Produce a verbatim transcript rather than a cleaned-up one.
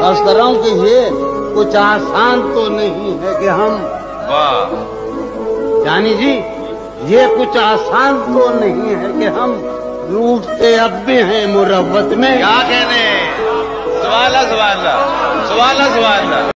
अर्ज कर रहा हूँ कि ये कुछ आसान तो नहीं है कि हम, वाह जानी जी, ये कुछ आसान तो नहीं है कि हम लूटते अब भी हैं मुरव्वत में। क्या कहने, सुभान अल्लाह सुभान अल्लाह सुभान अल्लाह सुभान अल्लाह।